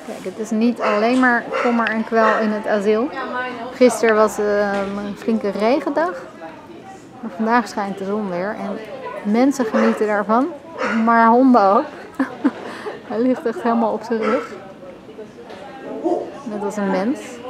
Kijk, het is niet alleen maar kommer en kwel in het asiel. Gisteren was een flinke regendag. Maar vandaag schijnt de zon weer. En mensen genieten daarvan. Maar honden ook. Hij ligt echt helemaal op zijn rug. Net als een mens.